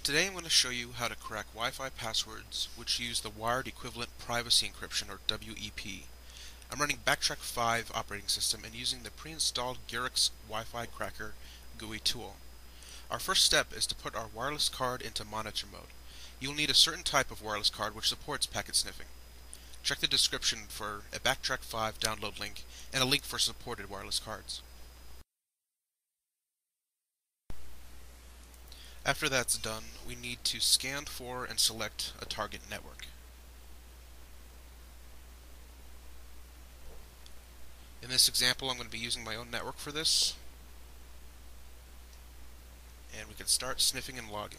Today I'm going to show you how to crack Wi-Fi passwords which use the Wired Equivalent Privacy Encryption, or WEP. I'm running Backtrack 5 operating system and using the pre-installed Gerix Wi-Fi cracker GUI tool. Our first step is to put our wireless card into monitor mode. You'll need a certain type of wireless card which supports packet sniffing. Check the description for a Backtrack 5 download link and a link for supported wireless cards. After that's done, we need to scan for and select a target network. In this example, I'm going to be using my own network for this, and we can start sniffing and logging.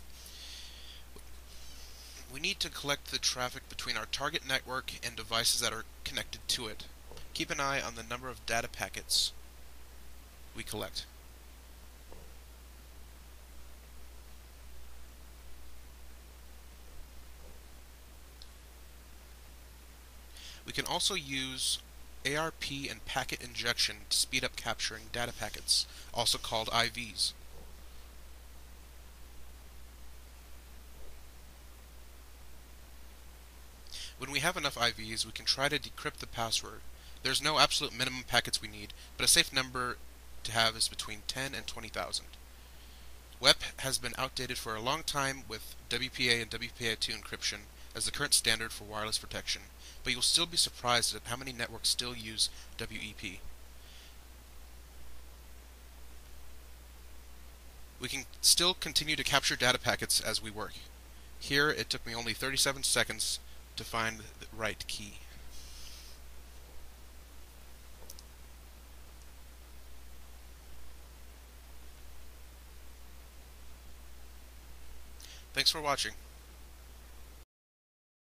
We need to collect the traffic between our target network and devices that are connected to it. Keep an eye on the number of data packets we collect. We can also use ARP and packet injection to speed up capturing data packets, also called IVs. When we have enough IVs, we can try to decrypt the password. There's no absolute minimum packets we need, but a safe number to have is between 10 and 20,000. W.E.P has been outdated for a long time with WPA and WPA2 encryption as the current standard for wireless protection, but you'll still be surprised at how many networks still use W.E.P. We can still continue to capture data packets as we work. Here, it took me only 37 seconds to find the right key. Thanks for watching.